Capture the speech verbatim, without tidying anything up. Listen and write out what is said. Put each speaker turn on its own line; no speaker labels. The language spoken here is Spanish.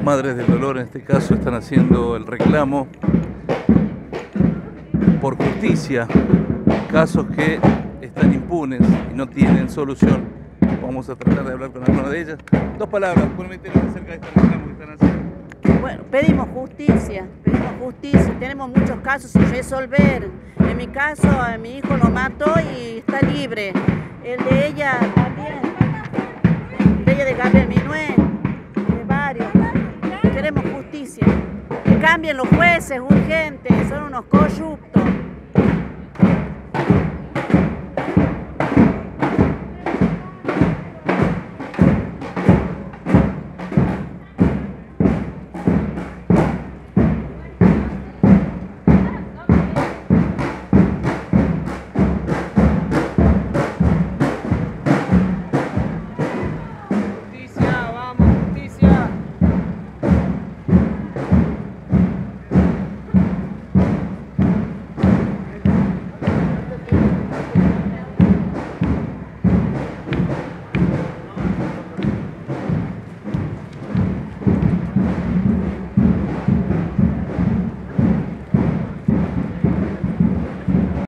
Madres del Dolor en este caso están haciendo el reclamo por justicia, casos que están impunes y no tienen solución. Vamos a tratar de hablar con alguna de ellas. Dos palabras, cuéntenos acerca de este reclamo que están haciendo.
Bueno, pedimos justicia, pedimos justicia, tenemos muchos casos sin resolver. En mi caso, a mi hijo lo mató y está libre. El de ella también, el de ella de Gabriel Minué, de varios. Queremos justicia. Que cambien los jueces urgentes, son unos corruptos.